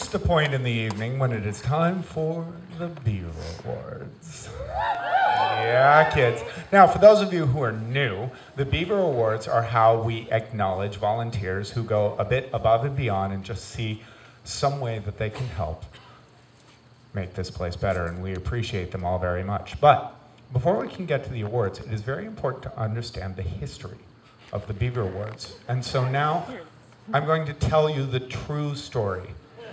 reached a point in the evening when it is time for the Beaver Awards. Yeah, kids. Now, for those of you who are new, the Beaver Awards are how we acknowledge volunteers who go a bit above and beyond and just see some way that they can help make this place better, and we appreciate them all very much. But before we can get to the awards, it is very important to understand the history of the Beaver Awards. And so now I'm going to tell you the true story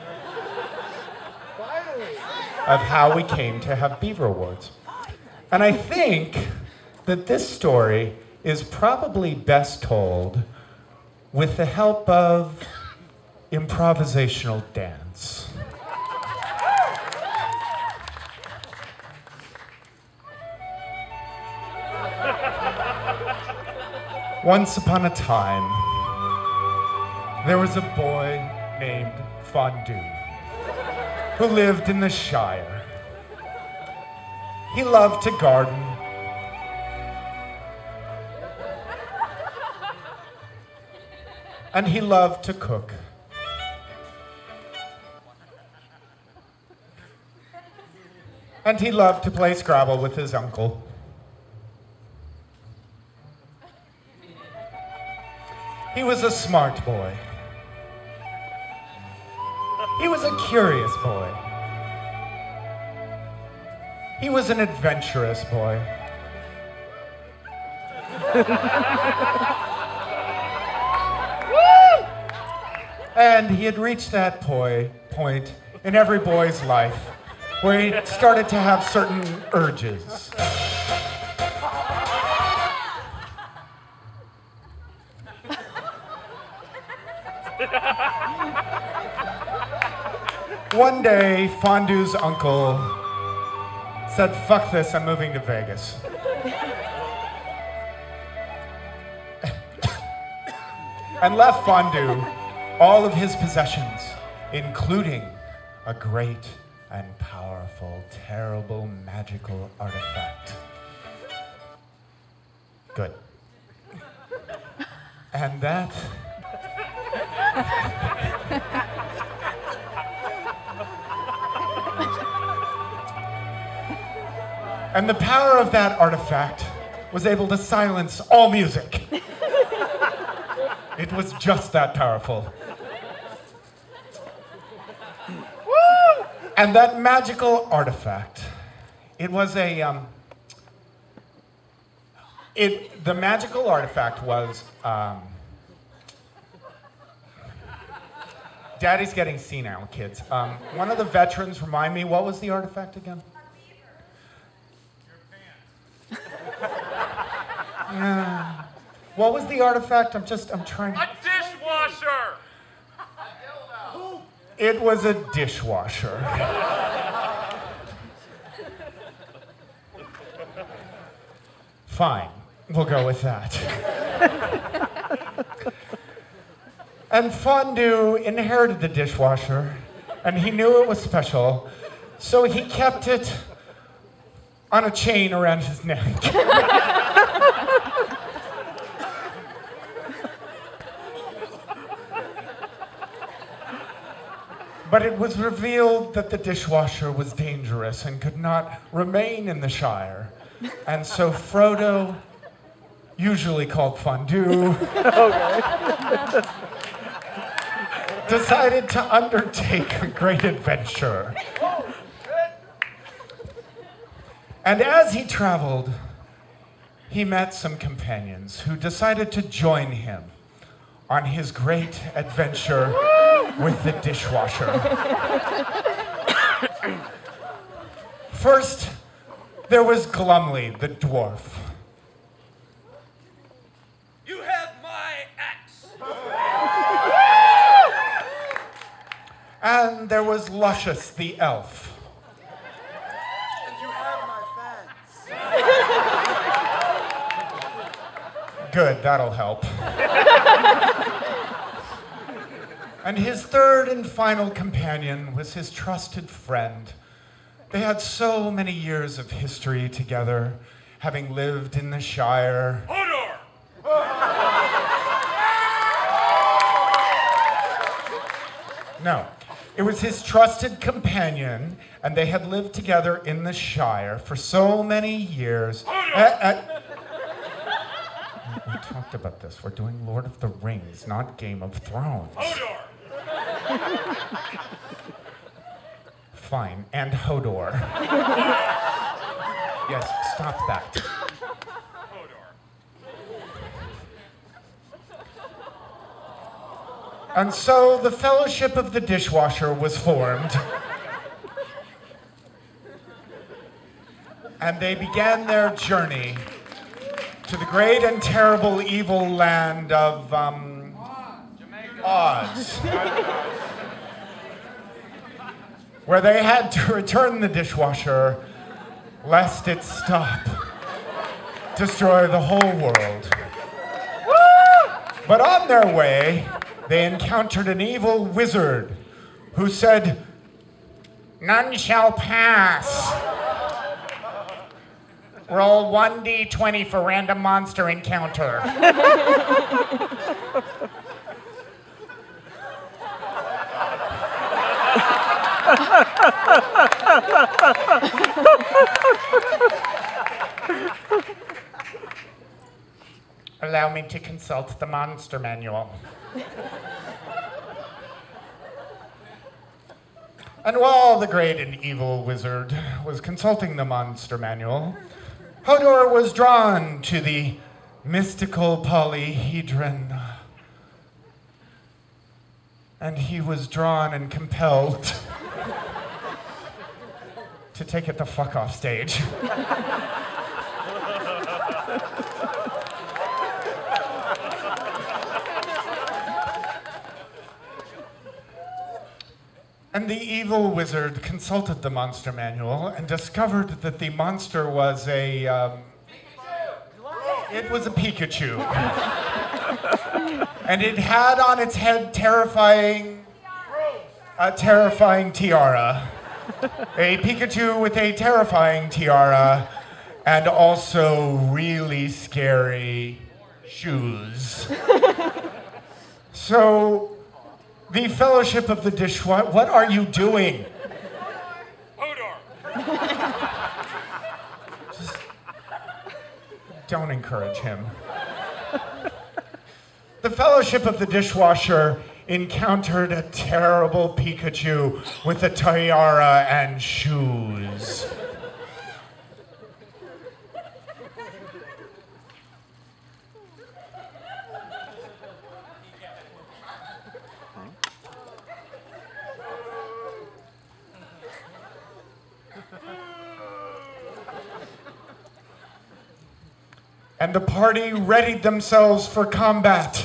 of how we came to have Beaver Awards. And I think that this story is probably best told with the help of improvisational dance. Once upon a time, there was a boy named Fondue who lived in the Shire. He loved to garden. And he loved to cook. And he loved to play Scrabble with his uncle. He was a smart boy. He was a curious boy. He was an adventurous boy. And he had reached that point in every boy's life where he started to have certain urges. One day, Fondue's uncle said, "Fuck this, I'm moving to Vegas." And left Fondue all of his possessions, including a great and powerful, terrible, magical artifact. Good. And that... And the power of that artifact was able to silence all music. It was just that powerful. Woo! And that magical artifact, it was a, the magical artifact was, Daddy's getting senile, kids. One of the veterans, remind me, what was the artifact again? Yeah. What was the artifact? I'm trying to... A dishwasher! It was a dishwasher. Fine, we'll go with that. And Fondue inherited the dishwasher, and he knew it was special, so he kept it on a chain around his neck. But it was revealed that the dishwasher was dangerous and could not remain in the Shire. And so Frodo, usually called Fondue, decided to undertake a great adventure. And as he traveled, he met some companions who decided to join him on his great adventure with the dishwasher. First, there was Glumly, the dwarf. You have my axe! And there was Luscious, the elf. And you have my fans. Good, that'll help. And his third and final companion was his trusted friend. They had so many years of history together, having lived in the Shire. Hodor! No. It was his trusted companion, and they had lived together in the Shire for so many years. We talked about this. We're doing Lord of the Rings, not Game of Thrones. Hodor! Fine, and Hodor. Yes, stop that. Hodor. And so the Fellowship of the Dishwasher was formed. And they began their journey to the great and terrible evil land of, Oz. Where they had to return the dishwasher lest it stop, destroy the whole world. But on their way, they encountered an evil wizard who said, "None shall pass. Roll 1d20 for random monster encounter." Allow me to consult the monster manual. And while the great and evil wizard was consulting the monster manual, Hodor was drawn to the mystical polyhedron. And he was drawn and compelled to take it the fuck off stage. And the evil wizard consulted the monster manual and discovered that the monster was a, it was a Pikachu. And it had on its head a terrifying tiara. A Pikachu with a terrifying tiara and also really scary shoes. So, the Fellowship of the Dishwasher, what are you doing? Hodor! Just don't encourage him. The Fellowship of the Dishwasher encountered a terrible Pikachu with a tiara and shoes. And the party readied themselves for combat.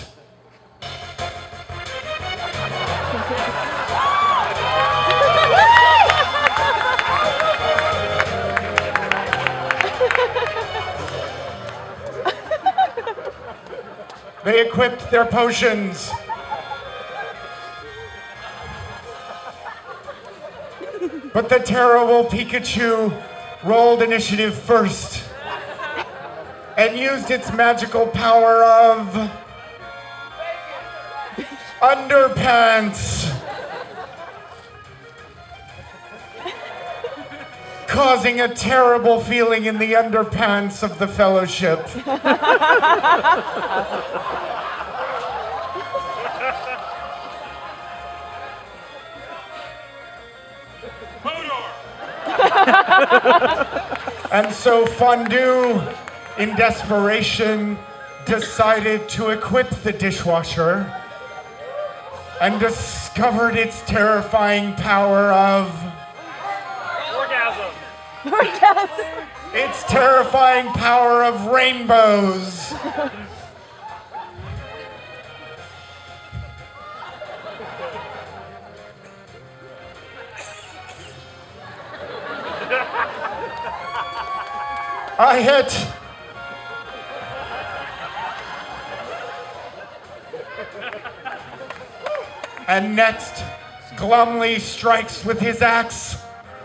They equipped their potions. But the terrible Pikachu rolled initiative first and used its magical power of underpants, causing a terrible feeling in the underpants of the Fellowship. And so Fondue, in desperation, decided to equip the dishwasher and discovered its terrifying power of Orgasm! its terrifying power of rainbows. A hit. And next, glumly strikes with his axe.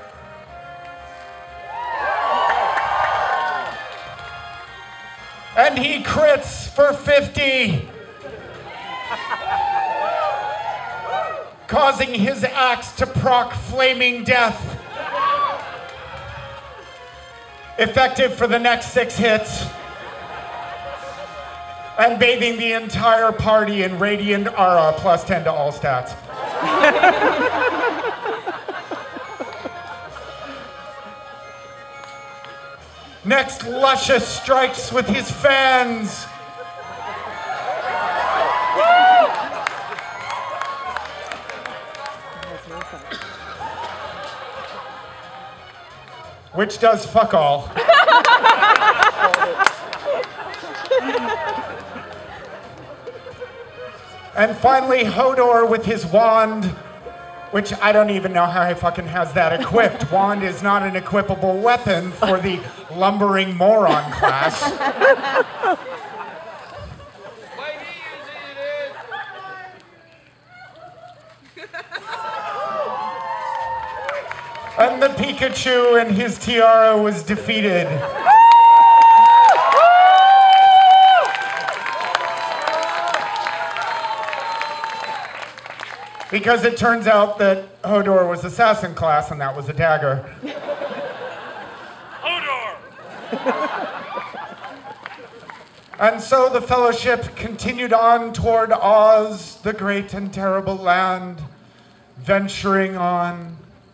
And he crits for 50. causing his axe to proc flaming death. Effective for the next 6 hits. And bathing the entire party in radiant aura plus 10 to all stats. Next, Luscious strikes with his fans. Which does fuck all. And finally, Hodor with his wand, which I don't even know how he fucking has that equipped. Wand is not an equipable weapon for the lumbering moron class. And the Pikachu and his tiara was defeated. Because it turns out that Hodor was assassin class and that was a dagger. Hodor! And so the Fellowship continued on toward Oz, the great and terrible land, venturing on.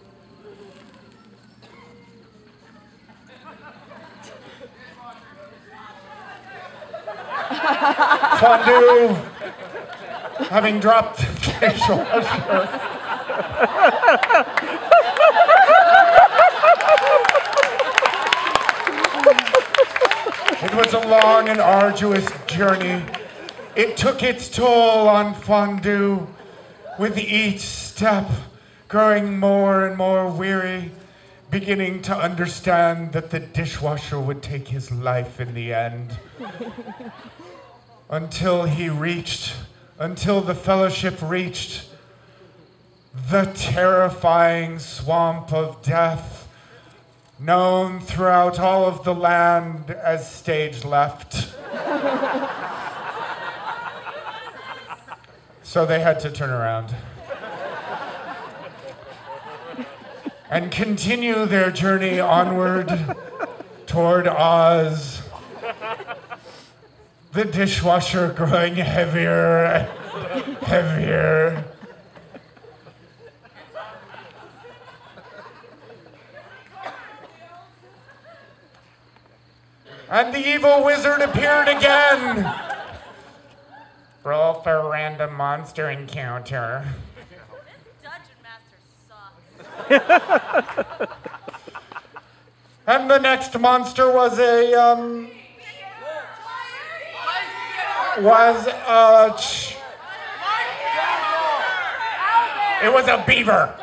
Fondue, having dropped facial usher. It was a long and arduous journey. It took its toll on Fondue, with each step growing more and more weary, beginning to understand that the dishwasher would take his life in the end. Until the Fellowship reached the terrifying swamp of death, known throughout all of the land as stage left. So they had to turn around and continue their journey onward toward Oz. The dishwasher growing heavier and heavier. And the evil wizard appeared again. Roll for random monster encounter. This dungeon master sucks. And the next monster was a, it was a beaver.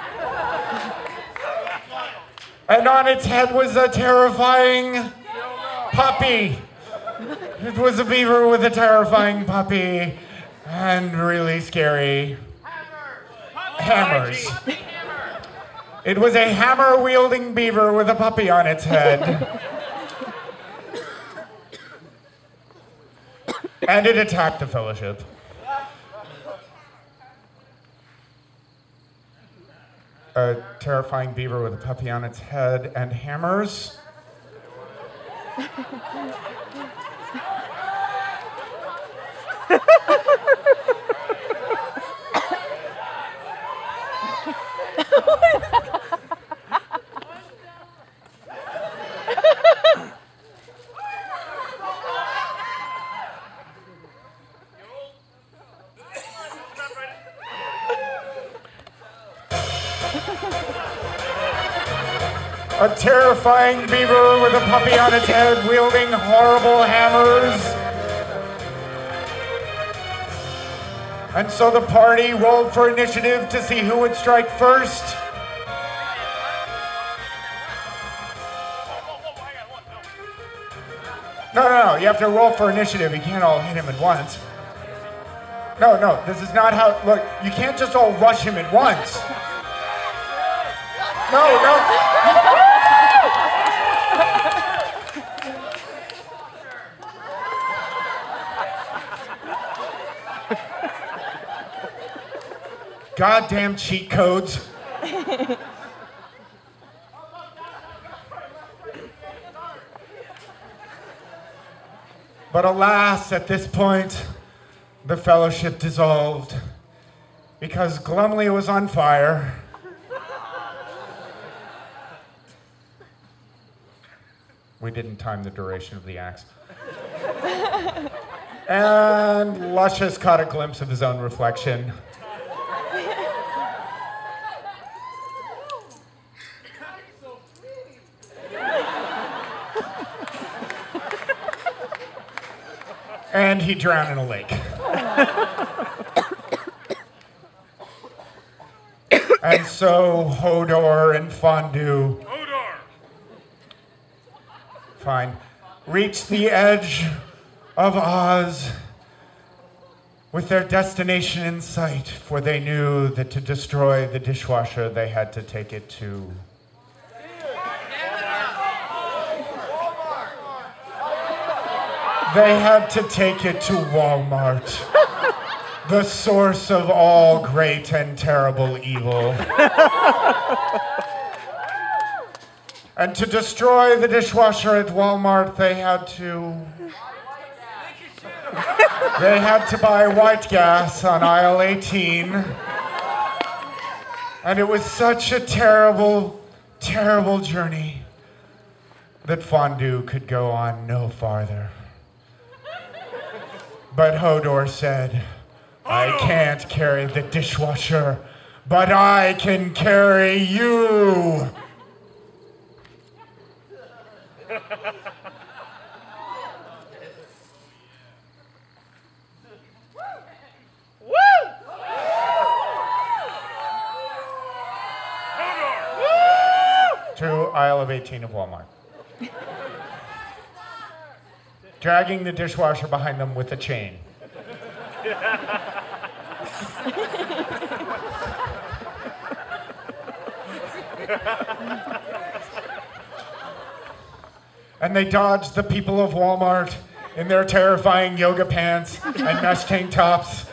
And on its head was a terrifying puppy. It was a beaver with a terrifying puppy and really scary hammers. It was a hammer-wielding beaver with a puppy on its head. And it attacked the Fellowship. A terrifying beaver with a puppy on its head and hammers. A terrifying beaver with a puppy on its head wielding horrible hammers. And so the party rolled for initiative to see who would strike first. No, you have to roll for initiative. You can't all hit him at once. No, this is not how, look, you can't just all rush him at once. No. goddamn cheat codes. But alas, at this point, the fellowship dissolved because Glumly was on fire. We didn't time the duration of the axe. And Luscious caught a glimpse of his own reflection. And he drowned in a lake. And so Hodor and Fondue reached the edge of Oz with their destination in sight, for they knew that to destroy the dishwasher, they had to take it to Walmart, the source of all great and terrible evil. And to destroy the dishwasher at Walmart, they had to buy white gas on aisle 18. And it was such a terrible, terrible journey that Fondue could go on no farther. But Hodor said, I can't carry the dishwasher, but I can carry you. To aisle of 18 of Walmart. Dragging the dishwasher behind them with a chain. And they dodged the people of Walmart in their terrifying yoga pants and mesh tank tops.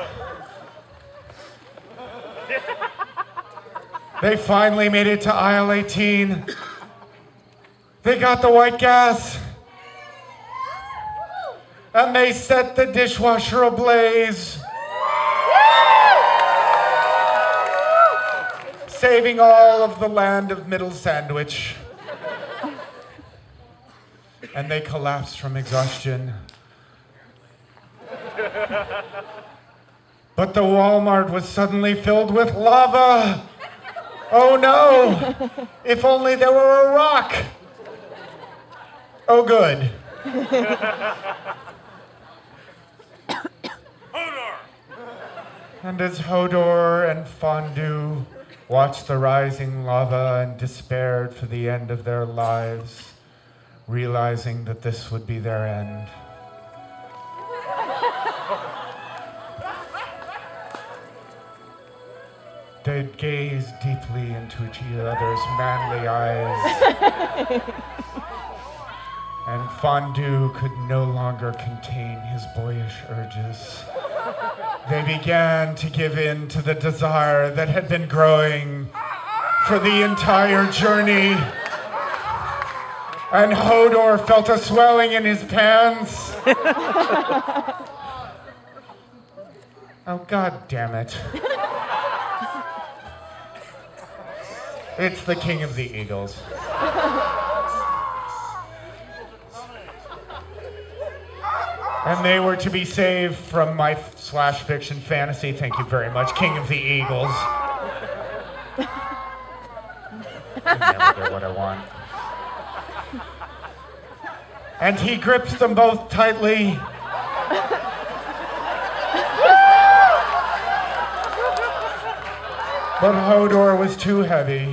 They finally made it to aisle 18. They got the white gas. And they set the dishwasher ablaze. Saving all of the land of Middle Sandwich. And they collapsed from exhaustion. But the Walmart was suddenly filled with lava. Oh no! If only there were a rock. Oh good. And as Hodor and Fondue watched the rising lava and despaired for the end of their lives, realizing that this would be their end, they gazed deeply into each other's manly eyes. And Fondue could no longer contain his boyish urges. They began to give in to the desire that had been growing for the entire journey. And Hodor felt a swelling in his pants. Oh, God damn it. It's the King of the Eagles. And they were to be saved from my /fiction fantasy. Thank you very much, King of the Eagles. I never get what I want. And he grips them both tightly. But Hodor was too heavy.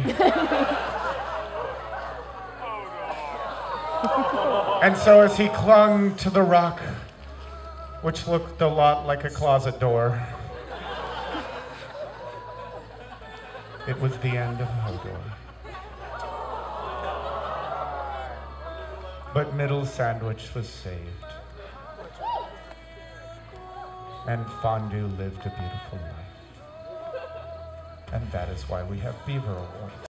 And so as he clung to the rock, which looked a lot like a closet door, it was the end of Hodor. But Middle Sandwich was saved. And Fondue lived a beautiful life. And that is why we have Beaver Awards.